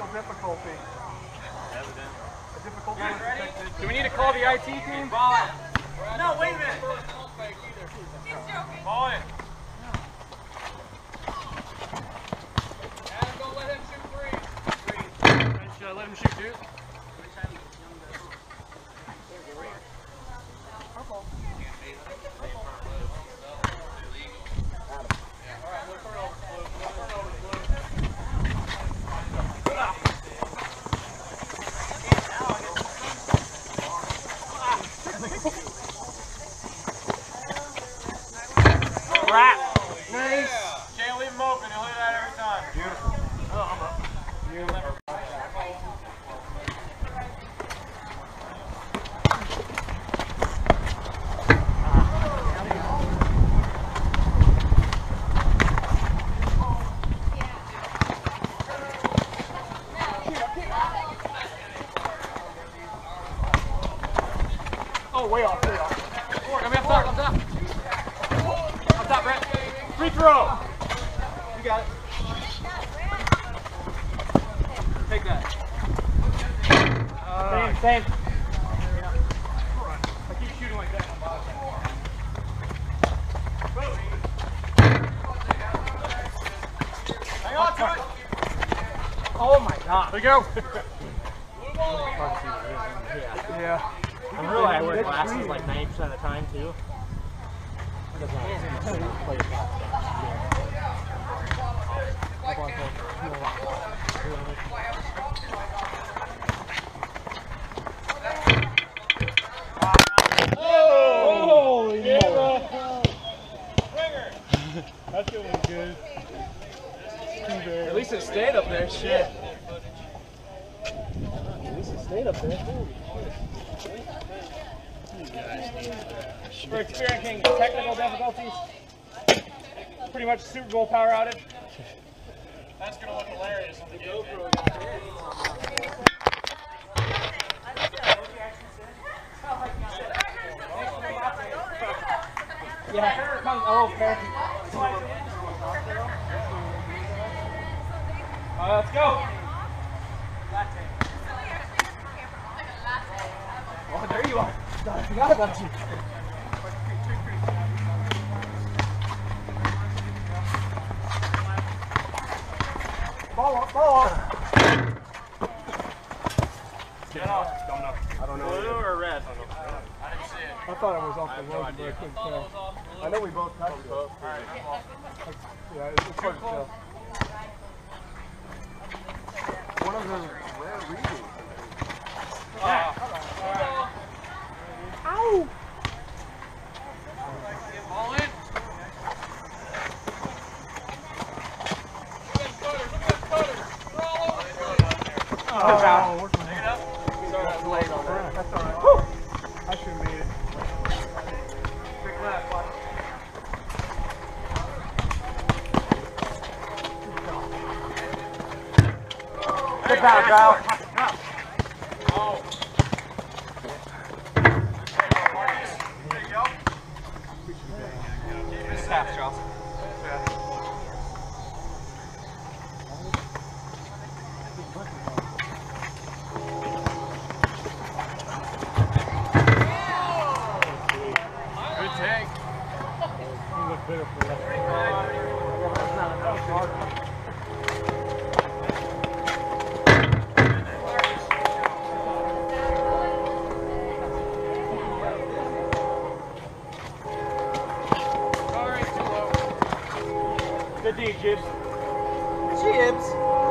technical difficulty. A difficult one. Do we need to call the IT team? No, wait a minute. Ball it. Adam, don't let him shoot three. Should I let him shoot two? Nice. Can't leave him open. He'll hit that every time. Beautiful. Oh, way off, way off. Come here, up top, up top. Up top, Brett. Free throw. You got it. Take that. Same. I keep shooting like that. Hang on to it. Oh my God. There you go. Yeah. I'm really, I wear glasses like 90% of the time too. Holy moly. That shit was good. At least it stayed up there, shit. At least it stayed up there. We're experiencing technical difficulties. Pretty much Super Bowl power outage. That's going to look hilarious on the GoPro. Yeah, here it comes. Oh, perfect. Let's go. Oh, there you are. I forgot about you. Ball up. Get off. I don't know. Blue or red? I didn't see it. I thought it was off the road, but I couldn't tell. I know we both touched it. All right. Yeah, it's hard to tell. One of them rare reading. Ow! All in. Oh, where's my hand? Sorry, that's late on that. That's all right. I should have made it. Quick left, watch. Good foul, Kyle. Oh. There you go. Keep his half, Charles. Good take. You look better for that. Good D, Jibs. Jibs.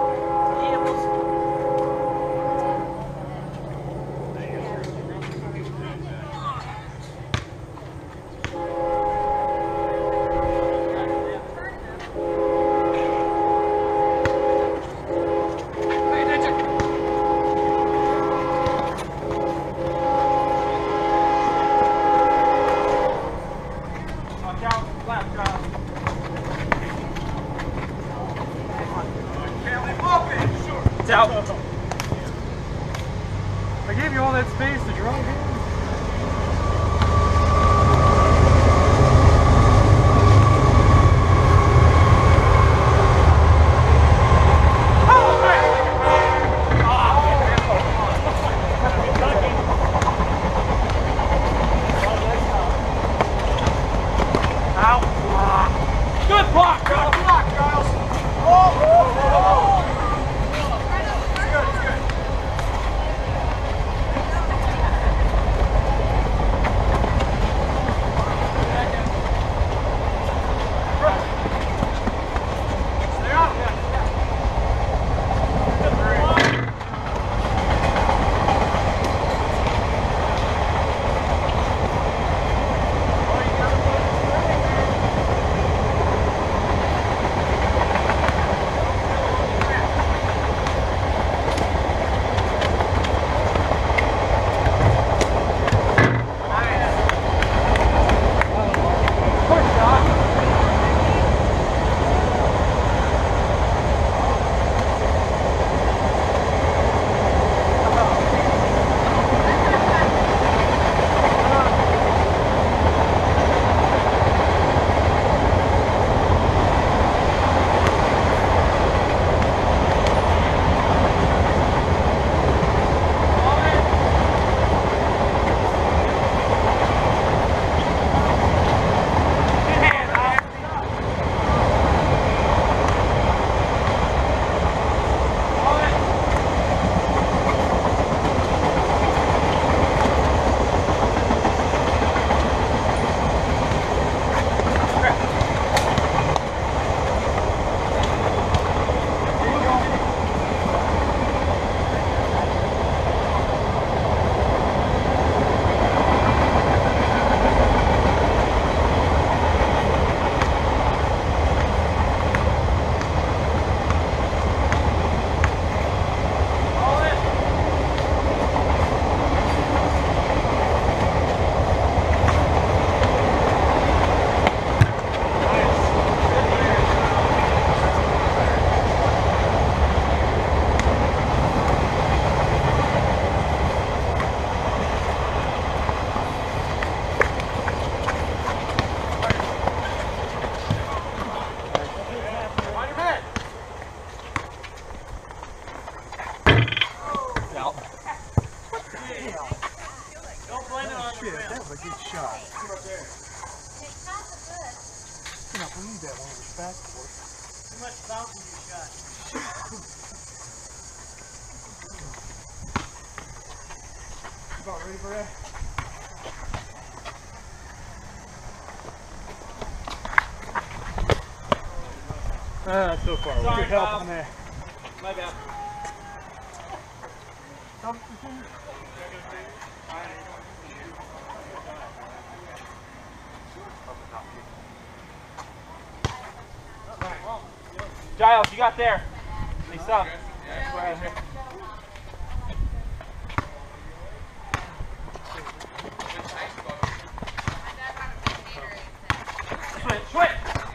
It's out. I gave you all that space to your own hand. a good shot. You know, we need that one with the backboard. Too much bounce in your shot. About ready for that? That's so far away. Sorry, Good help Bob. on there. My bad. Giles, you got there. Nice up. Switch.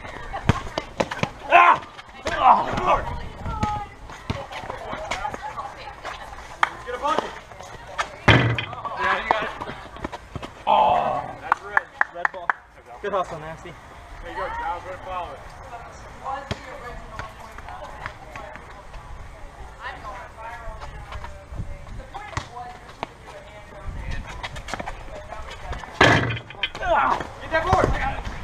Ah! Oh, get a bucket. Yeah, you got it. Oh, that's red. Red ball. Good hustle, Nasty. There you go, Giles. Go follow it. Get that board!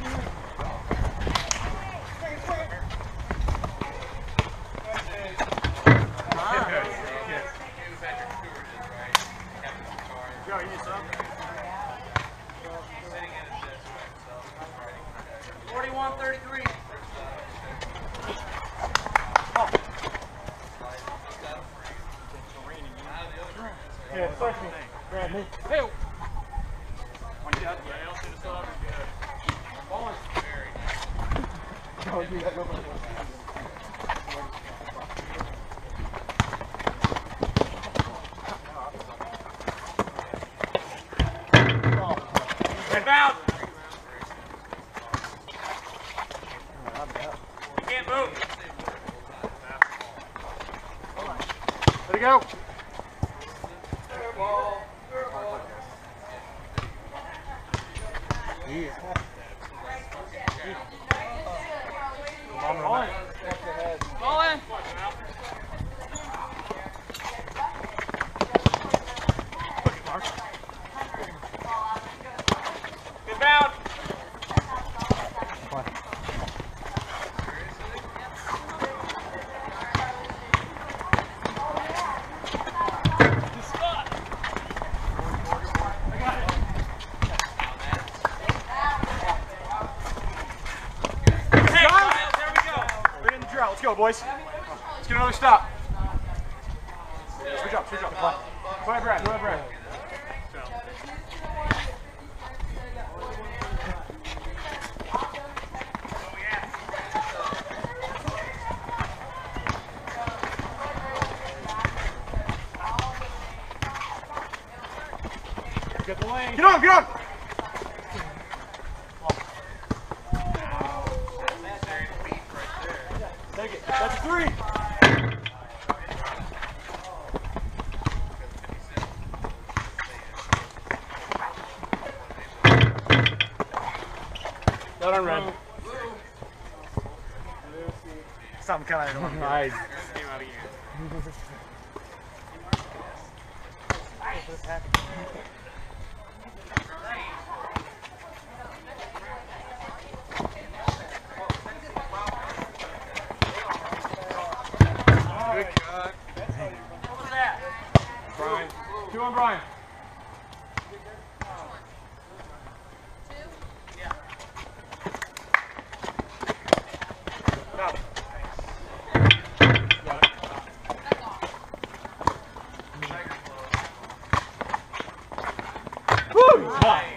Go, you need some? 41-33. Yeah, first me. Grab me. Hey! Oh, you got nobody. Inbound! You can't move. Let it go. Yeah. Ball in. Ball in. Inbound! Let's go, boys. Let's get another stop. Switch up. Go ahead, Brad. Get the lane. Get on! Take it. That's a three. Not on red. Something kind of nice. Came out again. Good cut. What was that? Brian. 2 on Brian. Woo!